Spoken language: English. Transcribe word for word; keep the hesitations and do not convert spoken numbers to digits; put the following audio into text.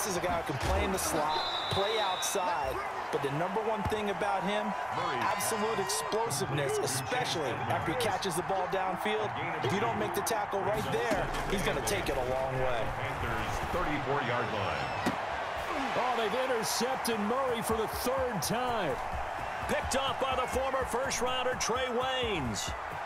is a guy who can play in the slot, play outside, but the number one thing about him, absolute explosiveness, especially after he catches the ball downfield. If you don't make the tackle right there, he's going to take it a long way. Panthers thirty-four yard line. Oh, they've intercepted Murray for the third time. Picked off by the former first-rounder Trae Waynes.